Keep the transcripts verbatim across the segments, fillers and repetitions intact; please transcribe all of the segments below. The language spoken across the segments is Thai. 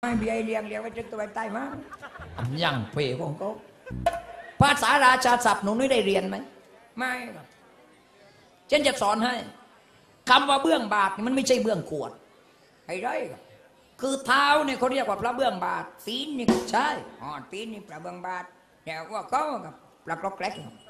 เบียเลี้ยงเลี้ยงไว้จนตัวตายมากยังเพของเขาภาษาราชาศัพท์หนูนี่ได้เรียนไหมไม่ครับฉันจะสอนให้คำว่าเบื้องบาทมันไม่ใช่เบื้องขวดไอ้ไรครับคือเท้าเนี่ยเขาเรียกว่าพระเบื้องบาทตีนนี่ใช่อ๋อตีนนี่พระเบื้องบาทแต่ว่าเขาครับปลากรอกแกรก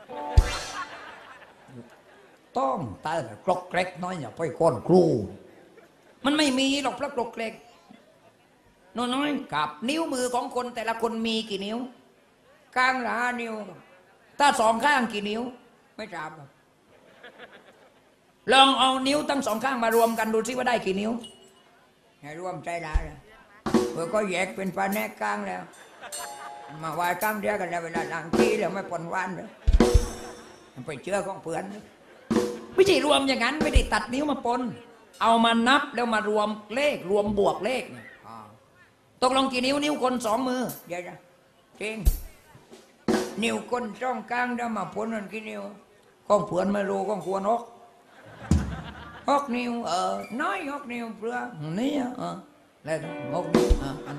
ต้องตายกรอกแกรกน้อยอย่าไปก้อนครูมันไม่มีหรอกพระกรอกแกรกน้อยๆกับนิ้วมือของคนแต่ละคนมีกี่นิ้วข้างละห้านิ้วถ้าสองข้างกี่นิ้วไม่ทราบครับลองเอานิ้วทั้งสองข้างมารวมกันดูซิว่าได้กี่นิ้วให้รวมใจได้เลยเพื่อก็แยกเป็นปลาแนกกลางแล้วมาวายกลางเดียวกันแล้วเวลาหลังที่แล้วไม่ปนวันเลยไปเชื่อของเพื่อนไม่ใช่รวมอย่างนั้นไม่ได้ตัดนิ้วมาปนเอามานับแล้วมารวมเลขรวมบวกเลขตกลงกี่นิ้วนิ้วคนสองมือเดี๋ยวนะจริงนิ้วคนจ้องกลางเดี๋ยวมาปนนั่นกี่นิ้วของเพื่อนไม่รู้ของควรฮอกฮอกนิ้วเออน้อยฮอกนิ้วเปลือกนี่เออแล้วฮอกนิ้วอ่ะอัน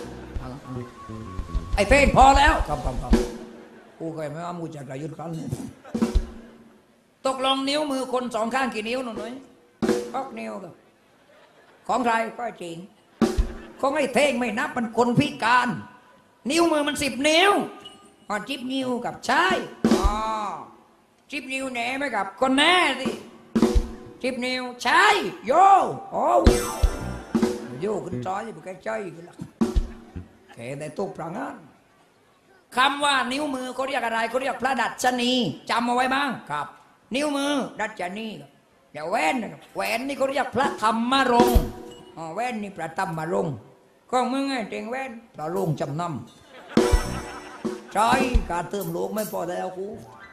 ไอ้เฟ้นพอแล้วครับครับครับกูเคยไม่ว่ามูจะกระยุดกันตกลงนิ้วมือคนสองข้างกี่นิ้วหนูน้อยฮอกนิ้วครับของใครก็จริงของไอ้เท่งไม่นับมันคนพิการนิ้วมือมันสิบนิ้วอ๋อจิบนิ้วกับใช่อ๋อจิบนิ้วแหน่ไหมกับก็แน่สิจิบนิ้วใช่โยโอ้โยขึ้นจอยไปใกล้ใจกันละแค่ได้ตุกปรางานคำว่านิ้วมือเขาเรียกอะไรเขาเรียกพระดัชนีจำเอาไว้บ้างครับนิ้วมือดัชนีเดี๋ยวแว่นแหวนนี่เขาเรียกพระธรรมรงค์อ๋อแว่นนี่พระธรรมรงค์ก็มึงไงเต็งแว่นพระลงจำนำใช่การเติมโลกไม่พอแล้วกู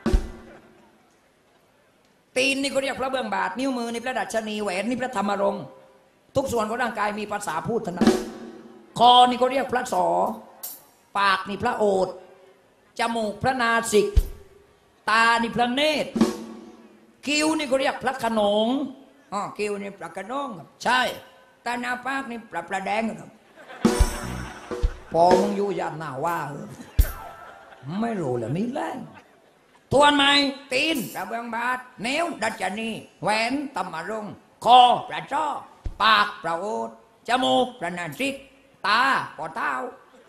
ตีนนี่เขาเรียกพระเบื้องบาทนิ้วมือนี่พระดัชนีแหวนนี่พระธรรมรงค์ทุกส่วนของร่างกายมีภาษาพูดทั้งนั้นคอนี่เขาเรียกพระศอปากนี่พระโอษฐ์จมูกพระนาสิกตานี่พระเนตรคิ้วนี่เขาเรียกพระขนงอ๋อคิ้วนี่พระขนงครับใช่ตาหน้าปากนี่พระประแดงครับพอมึงอยู่ยันหน้าว่าไม่รู้เลยมีแรงทวนไหมตีนพระเบื้องบาทนิ้วดัชนีแหวนธรรมรงค์คอพระจ้อปากพระโอษฐ์จมูกพระนาสิกตาปอเท้า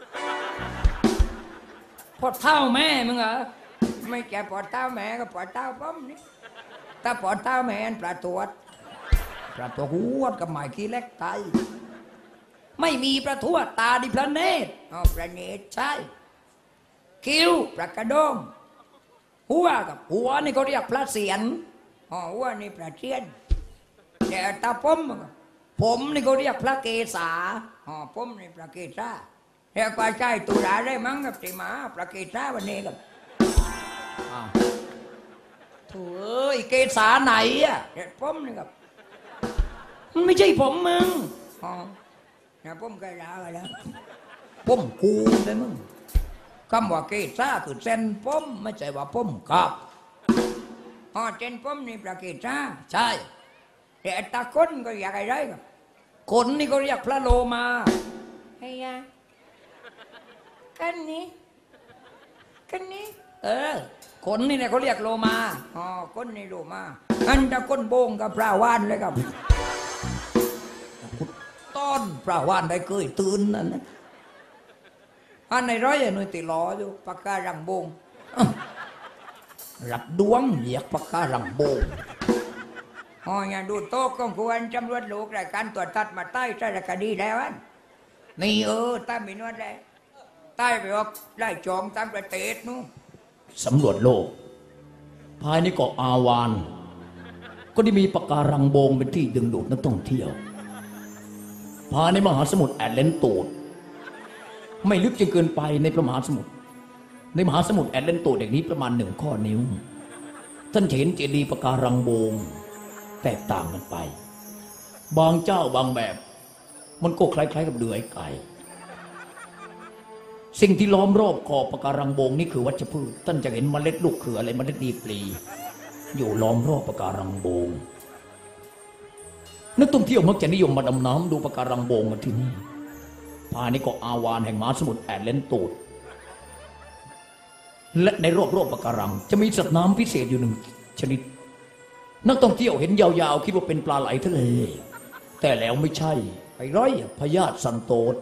ปอเท้าแม่มึงเหรอไม่แก่ปอเท้าแม่ก็ปอเท้าป้อมนี่ถ้าปอเท้าแม่ปลาตรวจปลาตัวหัวกับหมายขี้เล็กไตไม่มีพระทวดตาดิพระเนตรอ๋อพระเนตรใช่คิ้วพระกระดงหัวกับหัวนี่เขาเรียกพระเศียรอ๋อหัวนี่พระเทียนแต่ตาผมผมนี่เขาเรียกพระเกศาอ๋อผมนี่พระเกศาแต่กว่าใจตุลาได้มั้งกับติมาพระเกศาวันนี้กับโถ่เอ้ยเกศาไหนอ่ะแต่ผมนี่กับมันไม่ใช่ผมมึงอ๋อแต่ผมเคยลาไปแล้วผมกูเลยมึงคำว่าเกศาคือเส้นผมไม่ใช่ว่าผมครับอ๋อเส้นผมนี่พระเกศาใช่แต่ตาคนก็อยากอะไรกับคนนี่ก็เรียกพระโลมาไอ้ยากันนี้กันนี้เออคนนี่เนี่ยเขาเรียกโลมาอ๋อคนนี่โลมาอันตะคนโบงกับพระวานเลยครับต้นพระวานได้เคยตื่นนั่นนะอันในร้อยหน่วยติล้ออยู่ปากการังโบงรับดวงเหยียกปากการังโบงอ๋ออย่าดูโต๊ะของควรจำรวจลูกรายการตรวจทัดมาใต้ใต้คดีแล้วนี่เออใต้ไม่นวดเลยใต้ไปออกไล่จองตามประเทศนู้นสำรวจโลกภายในเกาะอาวานก็ได้มีปะการังโบงเป็นที่ดึงดูดนักท่องเที่ยวภายในมหาสมุทรแอตแลนติกไม่ลึกจนเกินไปในมหาสมุทรในมหาสมุทรแอตแลนติกอย่างนี้ประมาณหนึ่งข้อนิ้วท่านเห็นเจดีย์ปะการังโบงแตกต่างกันไปบางเจ้าบางแบบมันก็คล้ายๆกับเดือยไก่สิ่งที่ล้อมรอบขอบปะการังโบงนี่คือวัชพืชท่านจะเห็นเมล็ดลูกเขืออะไรเมล็ดดีปลีอยู่ล้อมรอบปะการังโบงนักท่องเที่ยวมักจะนิยมมาดำน้ำดูปะการังโบงกันที่นี่ภายในเกาะอาวานแห่งมหาสมุทรแอตแลนตูดและในรอบรอบปะการังจะมีสัตว์น้ำพิเศษอยู่หนึ่งชนิดนักท่องเที่ยวเห็นยาวๆคิดว่าเป็นปลาไหลทะเลแต่แล้วไม่ใช่ไอ้ร้อยพยาธิสันโตษ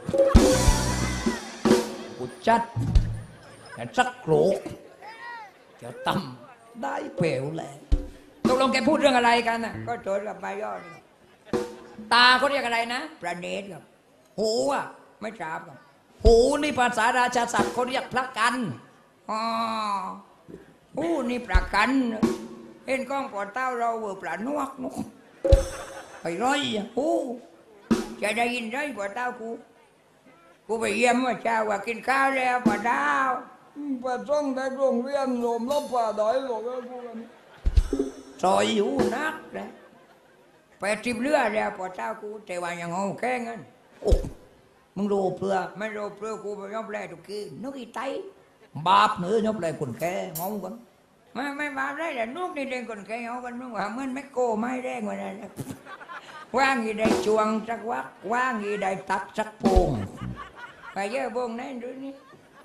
กูจัดแต่สักโกรกจะตั้มได้เปลวแหละตกลงแกพูดเรื่องอะไรกันนะก็โจทย์กับมายอดตาเขาเรียกอะไรนะประเนตครับหูอ่ะไม่ทราบครับหูนี่ภาษาราชาศัพท์เขาเรียกพระกันอ๋อหูนี่ประกันเห็นกล้องปอดเต้าเราเวอร์ปลานวกนุกไปร้อยหูจะได้ยินได้ปอดเต้ากูกูไปเยี่ยมว่าเช้าว่ากินข้าวแล้วปอดเต้าปอดซ่องได้โรงเรียนโหมลบป่าดอยหลงแล้วกูกันซอยอยู่นักเลยไปทิมเรือแล้วปอดเต้ากูแต่ว่ายังงงแค่งั้นโอ้มึงโรเปลือไม่โรเปลือกูไปยอมแลทุกทีนึกอีไตบาปเนื้อยอมแลคนแก่งงกันไม่ไม่บาปได้แต่นุกนี่เด้งคนแก่งงกันมึงว่าเหมือนแม่โก้ไม่แรงวันนั้นว่างอีได้จวงสักวักว่างอีได้ตักสักโป่งไปเยอะโป่งนั่นดูนี่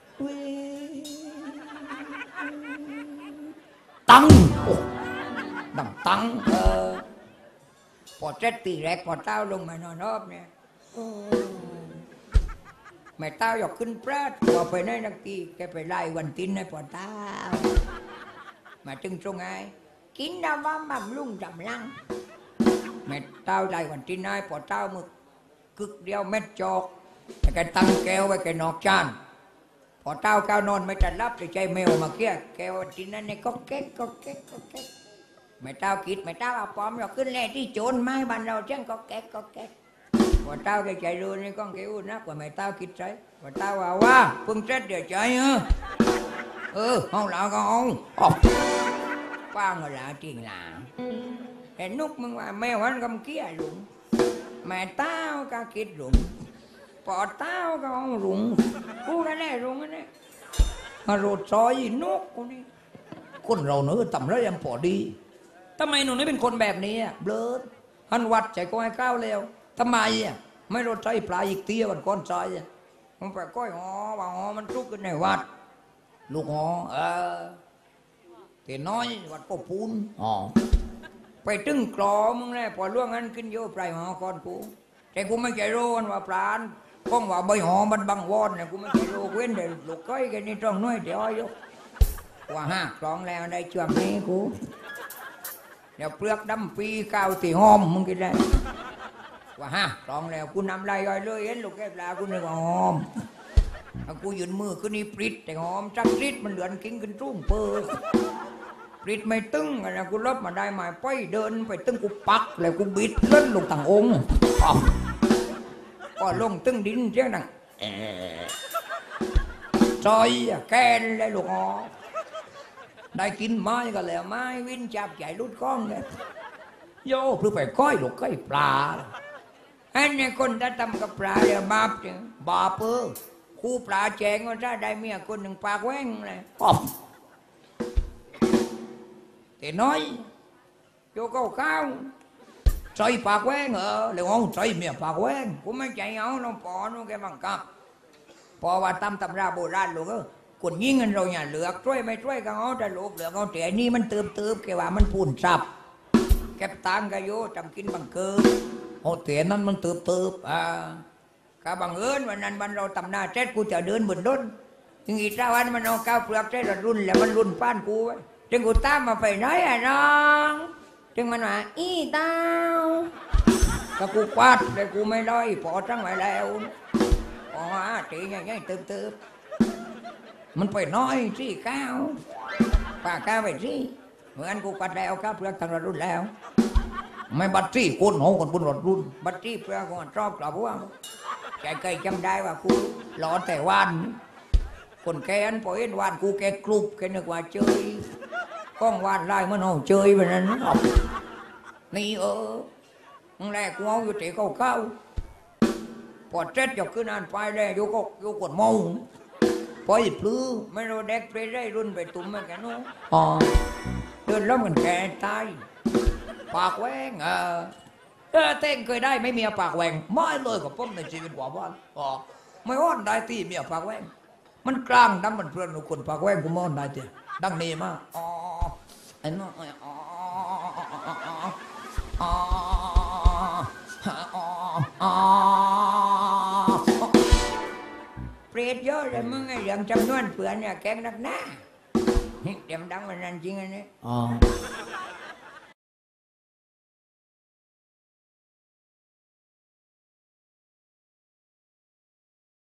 ตังดังตังเออพอเจ็ดตีแรกพอเต้าลงมานอนรอบเนี่ยแม่เต้าอยากขึ้นพระตัวไปในนักตีแกไปไล่วันตินให้พอเต้ามาจึงตรงไงกินดาว่ามั่มลุ่งดำลังแม่เต้าไล่วันตินให้พอเต้ามึกกึกเดียวเม็ดจอกแกตั้งแก้วไว้แกนอกจานพอเต้าก้าวนอนไม่จัดรับใจแมวมาเกี้ยแกวันตินนั่นเนี่ยก็เก๊กก็เก๊กก็เก๊กไม่เต้าคิดไม่เต้าเอาปอมเราขึ้นแล่ที่โจรไม้บ้านเราเจ้งก็แก๊กก็แก๊กพอเต้าแกใจรู้นี่ก็เกี่ยวนักกว่าไม่เต้าคิดใจพอเต้าว่าว่าพึ่งเจ็ดเดี๋ยวใจเออเออห้องเราก็ห้องป้าเงาหลาจริงหลาแต่นุกมึงว่าแม่วันกำเกี้ยหลุงแม่เต้าก็คิดหลุงพอเต้าก็ห้องหลุงกูก็ได้หลุงนี่มาโรดซอยนุกกูนี่คนเราเนื้อต่ำแล้วยังพอดีทำไมหนูนี่เป็นคนแบบนี้อ่ะเบลอหันวัดใจก็ให้ข้าวเร็วทำไมอ่ะไม่รถใจปลาอีกเตี้ยวันก้อนใจอ่ะมันไปก้อยหอว่าหอมันทุกข์กันในวัดลูกหอเออเตีน้อยวัดก็พูนอ๋อไปตึ้งกรอมึงแน่พอล่วงนั้นขึ้นโยปลายหอก่อนกูแต่กูไม่ใจรู้ว่าปลาก้องว่าใบหอมันบังวอนเนี่ยกูไม่ใจรู้เว้นเดี๋ยวลูกก้อยกันนี่ต้องน้อยเดี๋ยวอ้อยว่าห้ากรองแล้วได้ช่วงนี้กูเดี๋ยวเปลือกดำปีกาวตีหอมมึงกินได้ว่าฮะกรองแล้วกูนำลายย่อยเลยเห็นลูกแก้ปลากูนึกว่าหอมกูยืนมือขึ้นนี่ปริดแต่หอมจักปริดมันเหลือนกิ้งขึ้นรุ่งเปิดปริดไม่ตึงอะไรกูลบมาได้หมายไปเดินไปตึงกูปักแล้วกูบิดเล่นลงต่างองค์ก็ลงตึงดินเจ้านั่งซอยแกนเลยลูกหอได้กินไม้ก็แล้วไม้วินจับใหญ่รุดก้องเลยโย่เพื่อไปก้อยลูกก้อยปลาอันนี้คนถ้าทำกับปลาเดี๋ยวบาปจริงบาปเออคู่ปลาแจงก็ถ้าได้เมียคนหนึ่งปากแว้งเลยแต่น้อยโยก็ข้าวใส่ปากแว้งเออเลยงงใส่เมียปากแว้งกูไม่ใจเอาน้องปอน้องแกบังคับพอว่าตำตำราโบราณลูกเออคนยิ่งเงินเราอย่าเหลือกช่วยไม่ช่วยก็เอาแต่ลูกเหลือกเอาแต่นี่มันเติมเติมแกว่ามันพูนซับแก็บตังกันโยจำกินบังเกินโอ้เตียนั้นมันเติบเติบอ่าก็บังเอิญวันนั้นวันเราตำหน้าเจ็ดกูจะเดินบนด้นถึงอีกเจ้าวันมันเอาก้าวเปลือกเจ็ดรุ่นแล้วมันรุ่นป้านกูไว้จึงกูตามมาไปไหนอ่ะน้องจึงมันว่าอีเต้าก็กูคว้าเลยกูไม่ได้พอทั้งหลายแล้วอ๋อตีอย่างงี้เติบเติบมันไปน้อยสิก้าวป่าก้าวไปสิเหมือนกูกัดแล้วก้าวเปลือกทางรุ่นแล้วไม่บัตรที่คนหงคนบนรถรุ่นบัตรที่เปลือกคนชอบกลับว่าใจเคยจำได้ว่ากูหลอแต่วันคนแกนพอเห็นวันกูแกกรุบแกนึกว่าเจยก้องวันไล่มันเอาเจยแบบนั้นนี่เออมึงแรกกูเอาอยู่เตะเข้าเข้าพอเจ็ดจบขึ้นนานไปเลยอยู่ก็อยู่กดมองพออีปลื้อไม่รู้เด็กไปได้รุ่นไปตุ้มมันแกนู้อ๋อเดินล้มกันแกตายปากแหวงเออเออเต้งเคยได้ไม่มีปากแหวงไม่เลยกับผมในชีวิตว่าบ้านอ๋อไม่อ้อนได้ตีเมียปากแว่งมันกลางดำมันเพื่อนหนูคนปากแว่งกูมอนได้เตียดังนี้มากอ๋อไอ้น้องอ๋ออ๋ออ๋ออ๋อเปรตเยอะเลยมึงไอ้อย่างจำนวนเพื่อนเนี่ยแกงนักหน้าเต็มดังมันนั่นจริงอันนี้อ๋อ